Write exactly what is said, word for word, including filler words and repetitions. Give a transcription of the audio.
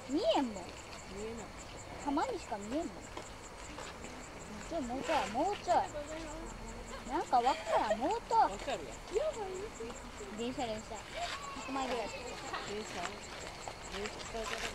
見えんもん。 見えない。 たまにしか見えんもん。ちょいもうちょいもうちょい。なんかわからんもうと。 わかるわ。 電車電車。ひゃくまいぐらい。 電車。電車。